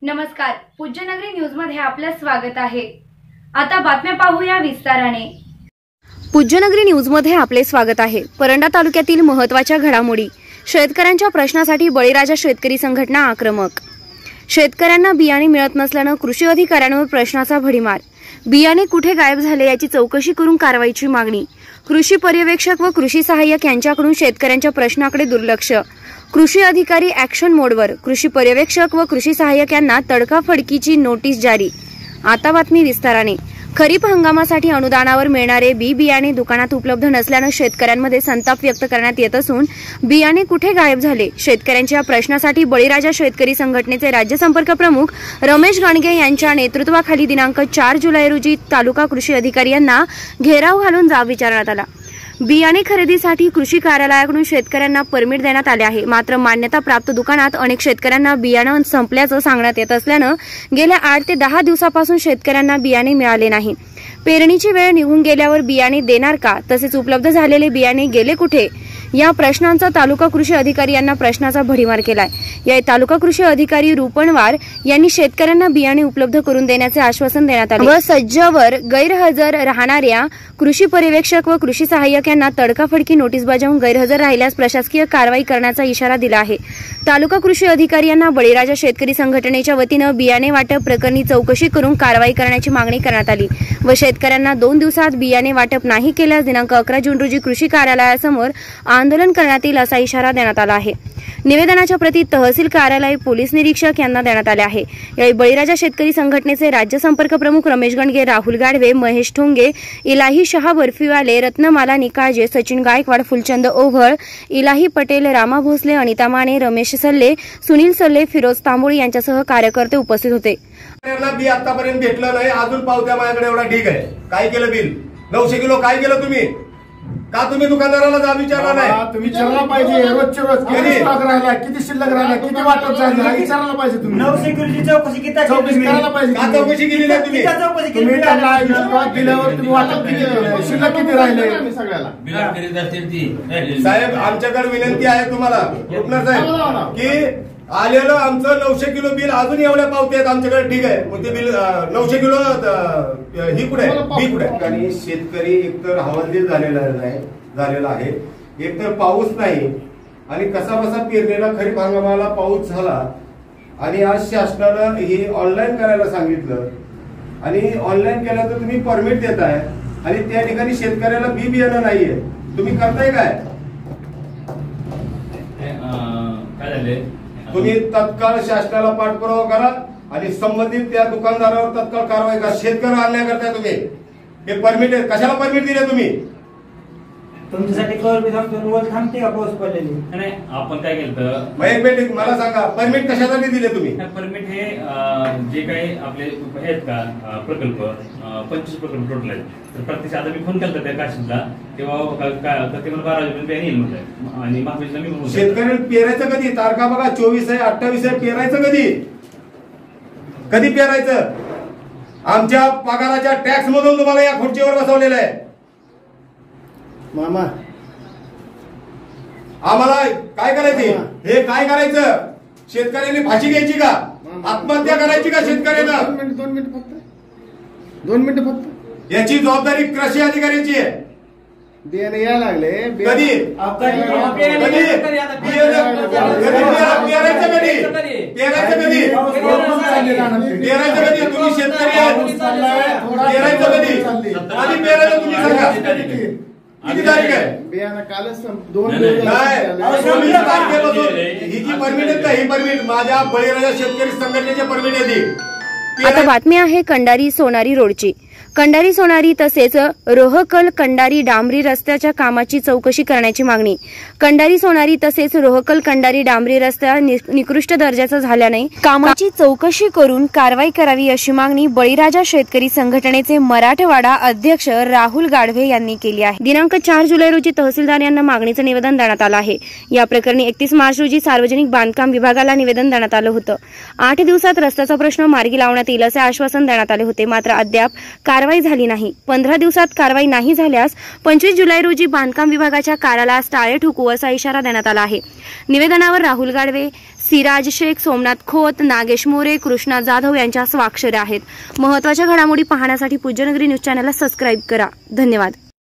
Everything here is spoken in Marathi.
नमस्कार, पूज्यनगरी न्यूज मध्ये आपलं स्वागत आहे। आता बातम्या पाहूया विस्ताराने। पूज्यनगरी न्यूज मध्ये आपले स्वागत आहे। परंडा तालुक्यातील महत्त्वाच्या घडामोडी। शेतकऱ्यांच्या प्रश्नासाठी बळीराजा शेतकरी संघटना आक्रमक। शेतकऱ्यांना बियाणे मिळत नसल्याने कृषी अधिकाऱ्यांवर प्रश्नाचा भडीमार। बियाणे कुठे गायब झाले याची चौकशी करून कारवाईची मागणी। कृषी पर्यवेक्षक व कृषी सहाय्यक यांच्याकडून शेतकऱ्यांच्या प्रश्नाकडे दुर्लक्ष। कृषी अधिकारी ॲक्शन मोडवर। कृषी पर्यवेक्षक व कृषी सहाय्यक यांना तडकाफडकीची नोटीस जारी। आता बातमी विस्ताराने। खरीप हंगामासाठी अनुदानावर मिळणारे बियाणे दुकानात उपलब्ध नसल्याने शेतकऱ्यांमध्ये संताप व्यक्त करण्यात येत असून बियाणे कुठे गायब झाले शेतकऱ्यांच्या प्रश्नासाठी बळीराजा शेतकरी संघटनेचे राज्य संपर्क प्रमुख रमेश गाणगे यांच्या नेतृत्वाखाली दिनांक 4 जुलै रोजी तालुका कृषी अधिकारी यांना घेराव घालून जाब विचारण्यात आला। बियाणे खरेदीसाठी कृषी कार्यालयाकडून शेतकऱ्यांना परमिट देण्यात आले आहे, मात्र मान्यता प्राप्त दुकानात अनेक शेतकऱ्यांना बियाणे संपल्याचं सांगण्यात येत असल्याने गेल्या 8 ते 10 दिवसापासून शेतकऱ्यांना बियाणे मिळाले नाही। पेरणीची वेळ निघून गेल्यावर बियाणे देणार का, तसेच उपलब्ध झालेले बियाणे गेले कुठे या प्रश्नांचा तालुका कृषी अधिकारी यांना प्रश्नाचा भडीमार केलाय। या तालुका कृषी अधिकारी रुपणवार यांनी शेतकऱ्यांना बियाणे उपलब्ध करून देण्याचे आश्वासन देण्यात आले व सज्जवर गैरहजर राहणाऱ्या कृषी पर्यवेक्षक व कृषी सहाय्यक यांना तडकाफडकी नोटीस बजावून गैरहजर राहिल्यास प्रशासकीय कारवाई करण्याचा इशारा दिला आहे। तालुका कृषी अधिकारी यांना बळीराजा शेतकरी संघटनेच्या वतीने बियाणे वाटप प्रकरणी चौकशी करून कारवाई करण्याची मागणी करण्यात आली व शेतकऱ्यांना 2 दिवसात बियाणे वाटप नाही केल्यास दिनांक 11 जून रोजी कृषी कार्यालयासमोर आंदोलन करण्यात येईल असा इशारा देण्यात आला आहे। निवेदनाच्या प्रती तहसील कार्यालय पोलीस निरीक्षक यांना देण्यात आले आहे। यावेळी बळीराजा शेतकरी संघटनेचे राज्य संपर्क प्रमुख रमेश गाणगे, राहुल गाडवे, महेश ठोंगे, इलाही शहा बर्फीवाले, रत्नमाला निकाळजे, सचिन गायकवाड, फुलचंद ओव्हळ, इलाही पटेल, रामा भोसले, अनिता माने, रमेश सल्ले, सुनील सल्ले, फिरोज तांबोळी यांच्यासह कार्यकर्ते उपस्थित होते। बी आतापर्यंत भेटलं नाही, अजून पावत्या माझ्याकडे एवढा ठीक आहे। काय केलं बिल 900 किलो काय केलं तुम्ही? का तुम्ही दुकानदाराला जाब विचारला नाही? तुम्ही विचारला पाहिजे रोजच्या रोज किती स्टॉक राहिला, किती शिल्लक राहिला, किती वाटप झालं हे विचारायला पाहिजे। तुम्ही 900 किलोची चौकशी करायला पाहिजे। का चौकशी केली नाही तुम्ही? तुम्ही त्यांना स्टॉक दिल्यावर तुम्ही वाटप किती शिल्लक किती राहिले सगळ्याला? साहेब आमच्याकडे विनंती आहे तुम्हाला रुपनर साहेब की आलेलं आमचं 900 किलो बिल अजून एवढ्या पावत्या आहेत आमच्याकडे, ठीक आहे। मग ते बिल 900 किलो ही कुठे बी कुठे? आणि शेतकरी एकतर हवालदिल झालेला आहे, एकतर पाऊस नाही आणि कसा बसा पेरणीला खरीप हंगामाला पाऊस झाला आणि आज शासनानं हे ऑनलाईन करायला सांगितलं आणि ऑनलाईन केलं तर तुम्ही परमिट देताय आणि त्या ठिकाणी शेतकऱ्याला बी बियाणं नाहीये, तुम्ही करताय काय? तुम्ही तत्काळ शासनाला पाठपुरावा करा आणि संबंधित त्या दुकानदारावर तत्काळ कारवाई करा। शेतकरी अन्याय करताय तुम्ही। हे परमिट कशाला परमिट दिले तुम्ही? तुमच्यासाठी थांबते का पाऊस पडलेली नाही? आपण काय केलं महेश मला सांगा, परमिट कशासाठी दिले तुम्ही? परमिट हे जे काही आपले आहेत का प्रकल्प 25 प्रकल्प टोटल आहेत, तर प्रत्यक्ष आता मी फोन केला त्या काशीला तेव्हा ते मला 12 वाजेपर्यंत येईल म्हटलं आणि मागच्या मी शेतकऱ्यांना पेरायचं कधी? तारखा बघा 24 आहे, 28 आहे, पेरायचं कधी? कधी पेरायचं? आमच्या पगाराच्या टॅक्स मधून तुम्हाला या खुर्चीवर बसवलेलं आहे। मामा आम्हाला काय करायचे? हे काय करायचं? शेतकऱ्यांनी फाशी घ्यायची का? आत्महत्या करायची का शेतकऱ्यांना? 2 मिनिटं फक्त याची जबाबदारी कृषी अधिकाऱ्याची आहे। बियाणे यायला लागले कधी पेरायचं कधी तुम्ही शेतकरी पेरायचं कधी आणि पेरायचं तुम्ही सांगा किती तारीख आहे? बियाणं कालच 2 ही जी परमिट आहे का, ही परमिट माझ्या बळीराजा शेतकरी संघटनेची परमिट आहे ती। आता बातमी आहे कंडारी सोनारी रोडची। कंडारी सोनारी तसेच रोहकल कंडारी डांबरी रस्त्याच्या कामाची चौकशी करण्याची मागणी। कंडारी सोनारी तसेच रोहकल कंडारी डांबरी रस्ता निकृष्ट दर्जाचा झाल्याने कामाची चौकशी करून कारवाई करावी अशी मागणी बळीराजा शेतकरी संघटनेचे मराठवाडा अध्यक्ष राहुल गाडवे यांनी केली आहे। दिनांक 4 जुलै रोजी तहसीलदार यांना मागणीचं निवेदन देण्यात आलं आहे। या प्रकरणी 31 मार्च रोजी सार्वजनिक बांधकाम विभागाला निवेदन देण्यात आलं होतं। 8 दिवसात रस्त्याचा प्रश्न मार्गी लावण्यात येईल असे आश्वासन देण्यात आले होते, मात्र अद्याप कारवाई झाली नाही. 15 दिवसात कारवाई नाही झाल्यास 25 जुलै रोजी बांधकाम विभागाच्या कार्यालयास टाळे ठोकू असा इशारा देण्यात आला आहे. निवेदनावर राहुल गाडवे, सिराज शेख, सोमनाथ खोत, नागेश मोरे, कृष्णा जाधव यांच्या स्वाक्षऱ्या आहेत. महत्त्वाच्या घडामोडी पाहण्यासाठी पूज्यनगरी न्यूज चॅनलला सबस्क्राईब करा. धन्यवाद.